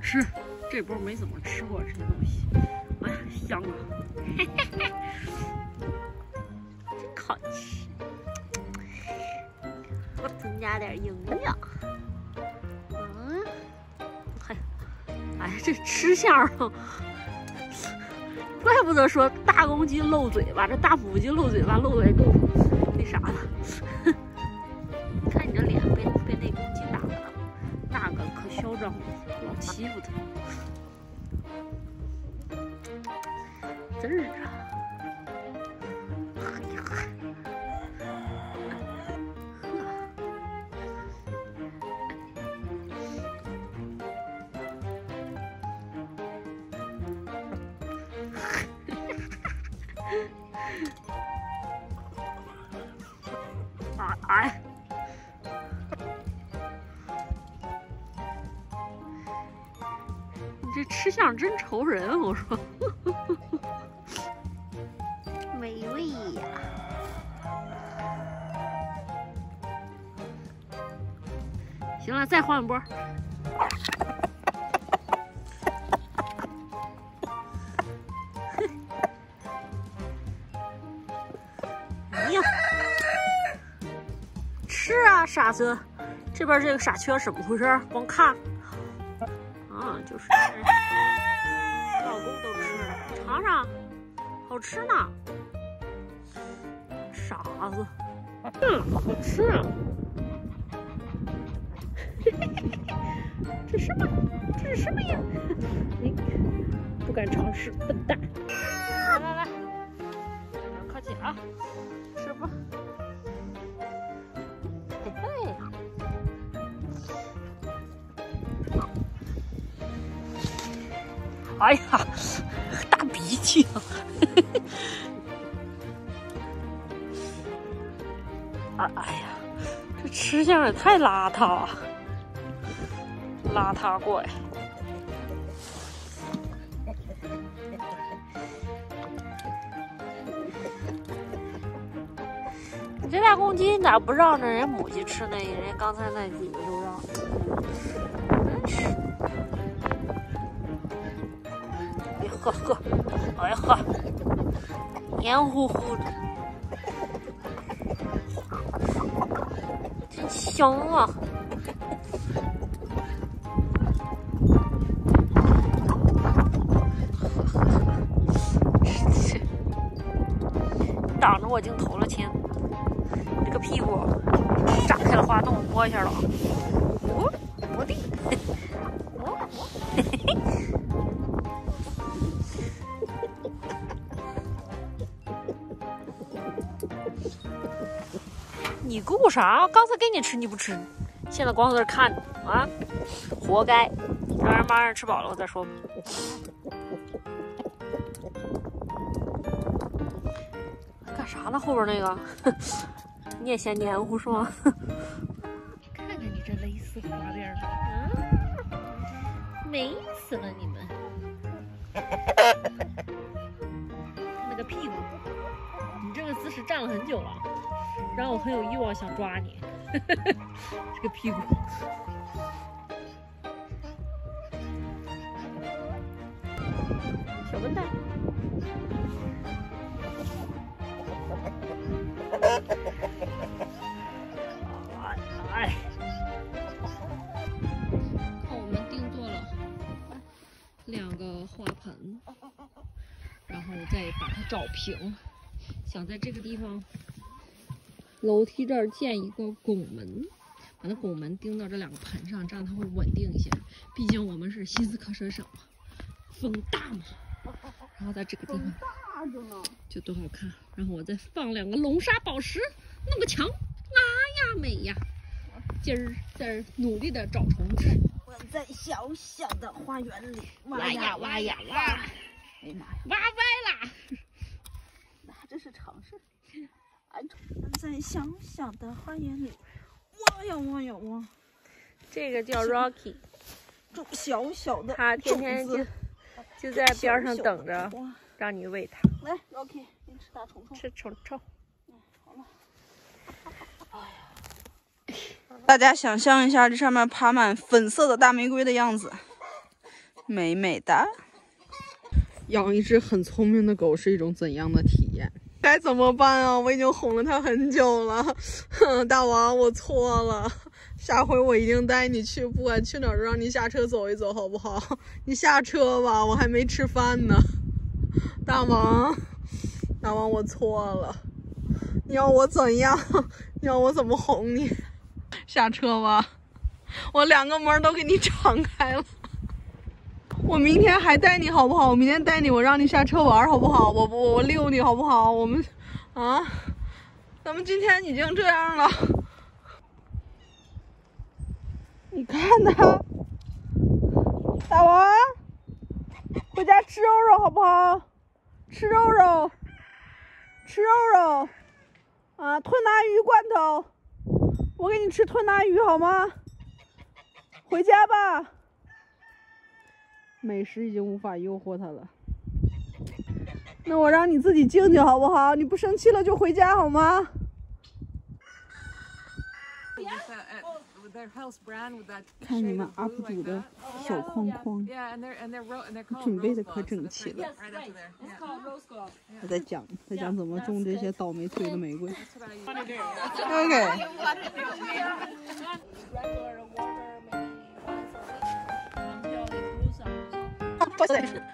吃，这波没怎么吃过这些东西。哎呀，香啊！嘿嘿嘿，真好吃。我增加点营养。嗯，嘿，哎呀，这吃相啊，怪不得说大公鸡露嘴巴，这大母鸡露嘴巴露的也够那啥的。你看你这脸被那公鸡打了，那个可嚣张了，老欺负它。滋儿啊！哎呀，哎，你这吃相真愁人，我说。美味呀！行了，再换一波。哎呀，吃啊，傻子！这边这个傻缺怎么回事？光看。啊，就是。老公都吃了，尝尝，好吃呢。傻子，好吃啊！这什么？这是什么呀？你不敢尝试，笨蛋！来来来，不要客气啊，吃吧。嘿嘿，哎呀，大鼻涕啊！哎呀，这吃相也太邋遢了，邋遢怪。你这大公鸡咋不让着人家母鸡吃那个？人家刚才那几个都让。真是。哎呵呵，哎呵，黏糊糊的。香啊！挡着我镜头了，亲！这个屁股展开了滑动，摸一下了啊！摸地，摸。你顾啥？刚才给你吃你不吃，现在光在这看着啊，活该！让人妈让吃饱了我再说吧。干啥呢？后边那个，你也嫌黏糊是吗？看看你这蕾丝花边的，美死了你们！那个屁股，你这个姿势站了很久了。让我很有欲望想抓你，这个屁股。小笨蛋。哎，看我们定做了2个花盆，然后再把它找平，想在这个地方。楼梯这儿建一个拱门，把那拱门钉到这2个盆上，这样它会稳定一些。毕竟我们是新斯科舍省嘛，风大嘛。然后在这个地方就多好看。然后我再放2个龙沙宝石，弄个墙，呀美呀！今儿在努力的找虫子。 我在小小的花园里挖呀挖呀挖， 哎呀妈呀， 挖歪啦！ 那这是尝试。在小小的花园里，挖呀挖呀挖。 这个叫 Rocky， 种小小的， 他天天就在边上等着，让你喂它。 来 ，Rocky， 你吃大虫虫。 吃虫虫。 好了。哎呀，大家想象一下，这上面爬满粉色的大玫瑰的样子， 美美的。 养一只很聪明的狗是一种怎样的体验？该怎么办啊？我已经哄了它很久了。大王，我错了，下回我一定带你去，不管去哪儿都让你下车走一走，好不好？你下车吧，我还没吃饭呢。大王，我错了，你要我怎样？你要我怎么哄你？下车吧，我2个门都给你敞开了。我明天还带你好不好？我明天带你，我让你下车玩好不好？我遛你好不好？我们啊，咱们今天已经这样了。你看他，大王，回家吃肉肉好不好？吃肉肉，吃肉肉，啊，吞拿鱼罐头，我给你吃吞拿鱼好吗？回家吧。美食已经无法诱惑他了，那我让你自己静静好不好？你不生气了就回家好吗？看你们 UP 主的小框框，准备的可整齐了。他在讲怎么种这些倒霉催的玫瑰。OK。